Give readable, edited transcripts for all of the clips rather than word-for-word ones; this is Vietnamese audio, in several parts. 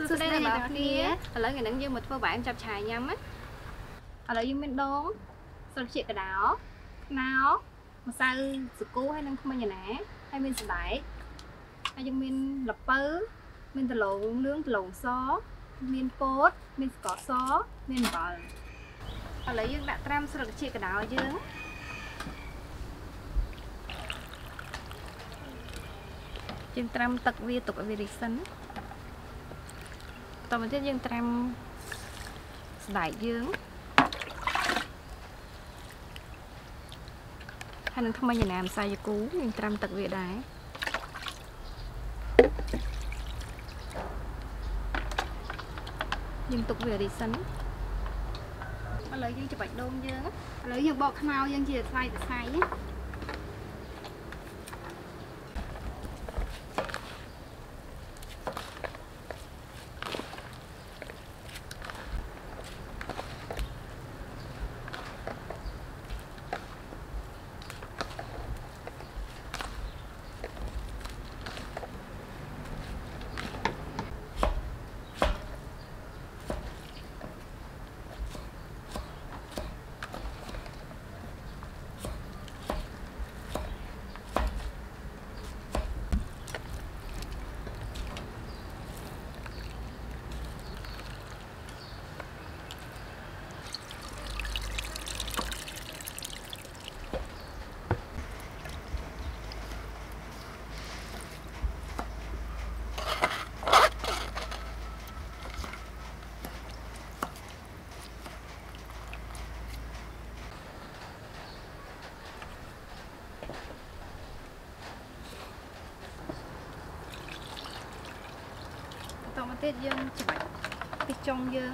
Sư đây là bảo kia. Lấy ngày nắng dương một phô bạn chập chài nhắm á. Ở đây dương bên đông. Sau chuyện cả đó. Nào. Mà sao sự cố hay năng không bao giờ nè. Hay mình sẽ đẩy. Hay dương mình lập bớ. Mình từ lộn nướng từ lộn xó. Mình cốt. Mình có xó. Mình bờ. Ở đây dương đã tram sau chuyện cả đó dương. Dương tram tật vi tục ở vì sân. Tao mình thấy dương tram đại dương. Hay nên không bao giờ làm sai cho cú dương tram tật vi đá. Dương tục về đi sân. Mà lấy dương cho bạch đôn dương á. Lấy dương bọc khao dương chỉ sai nhé. Tao tết dương chụp ảnh cái trong dương.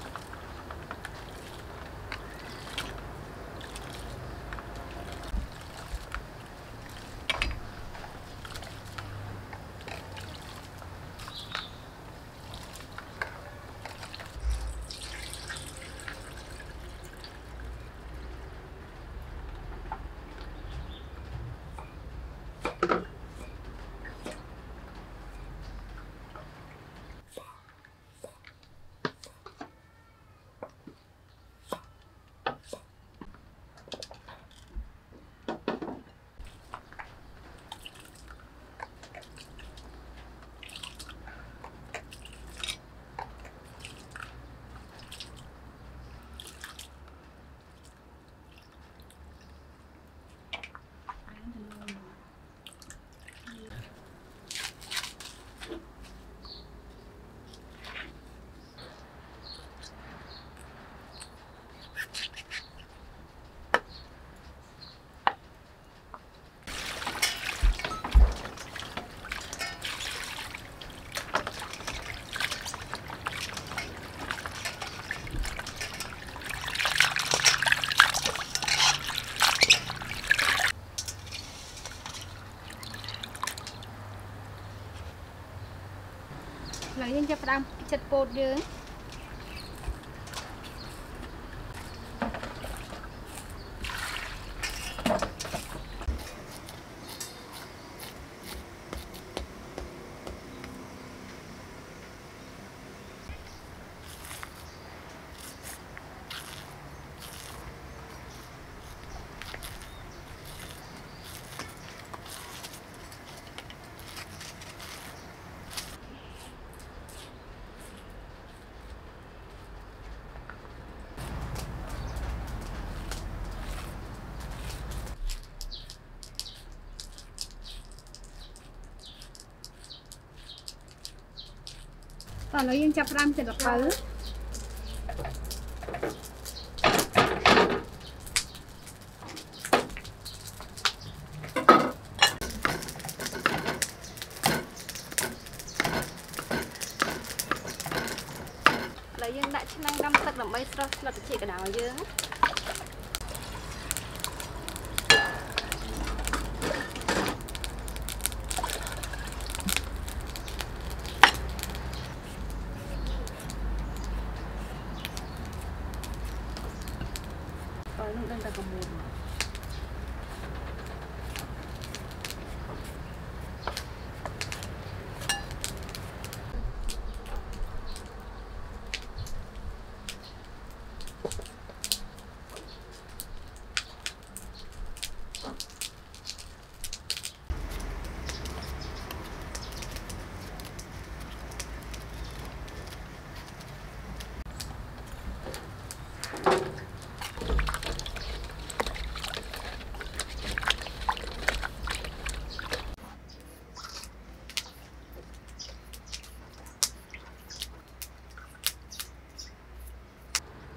Lấy lên cho đam chật bột dương. Còn lấy dương chập ram thì đập bớ. Lấy dương đại chức năng đâm tật làm bay rồi là chị cả đảo dương. Nó đang cầm mồm.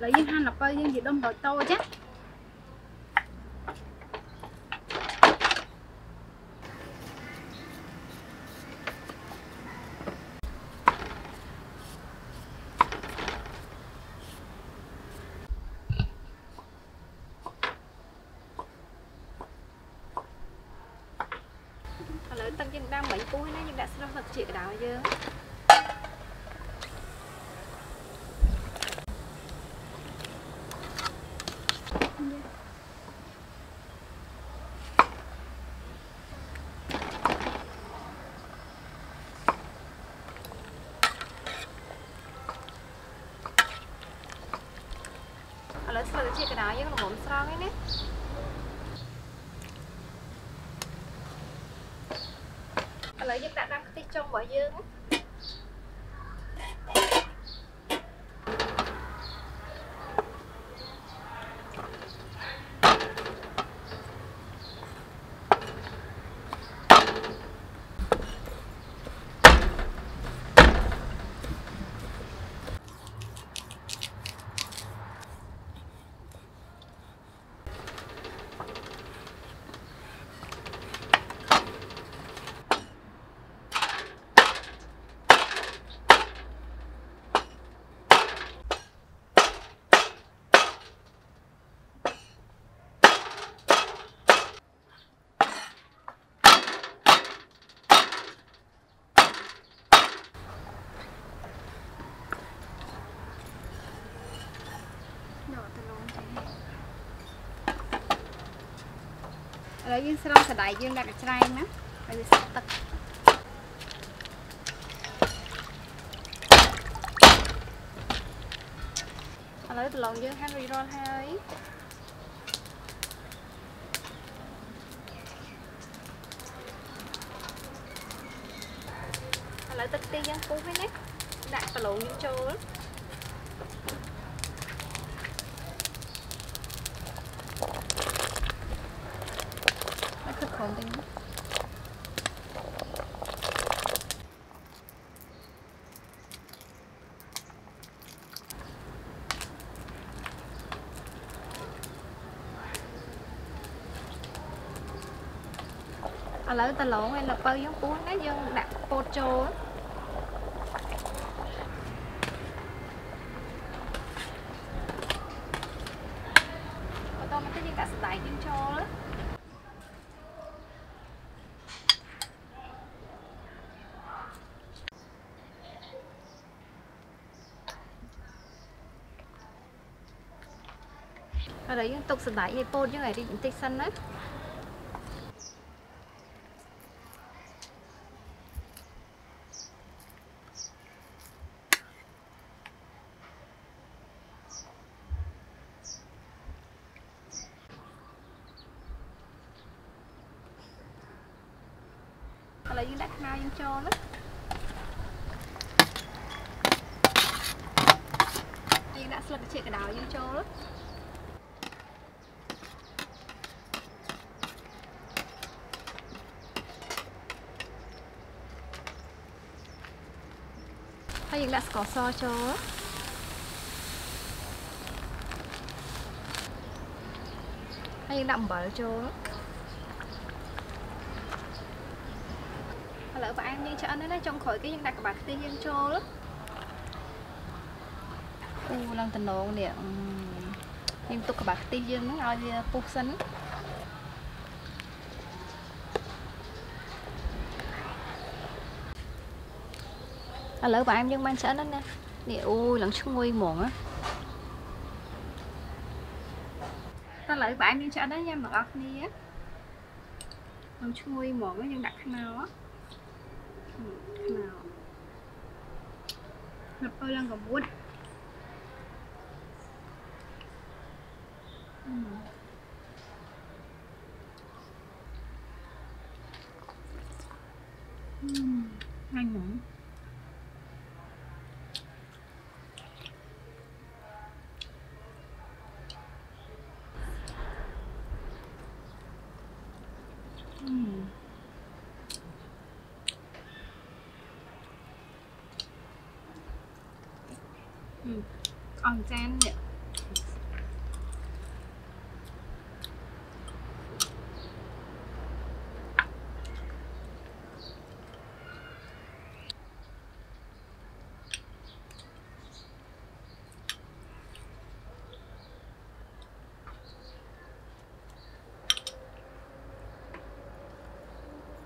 Lấy dương han là coi dương gì đông rồi to chứ. Lấy tăng dương đang mấy cúi này nhưng đã xong thật chị đào dương. Lấy xong chị cái đào dương là muốn xong ấy nè. Lấy dương đã đang tích trong bỏ dương. Lấy dương xong sẽ đẩy dương đặt cái chai nữa. Bây giờ sắp tắt. Lấy từ lòng dương Henry roll hơi. Lấy tất ti dương cú với nét. Đặt từ lòng dương trâu. Còn tính lấy ta lộn hay là bao giống cuốn nó dân đặt pocho tao nó cái gì cả đại dân cho đó. Ở đây tục sợi đại dây pôn như này đi tích xanh á. Ở đây đặt nào dân cho đó. Đây đã sợi cái đào dân cho đó. Hay những đặt cỏ so cho hay những đậm bở cho lỡ bà ăn như cho nó trong khỏi cái những đặt bạc tiên nhân cho đó. Lần tình độ nè nhưng tôi các bạc tiên dân nó ngồi phục sinh lỡ bà em nhưng mang sẵn đó nè nè ui lần xuống nguy muộn á ta lợi bà em nhưng sẵn đó nha mà ọc đi á lần xuống nguy muộn á nhưng đặt khăn nào á khăn nào ngập ơi lần còn bút ngon nữa. Còn chan vậy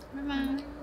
Bye bye.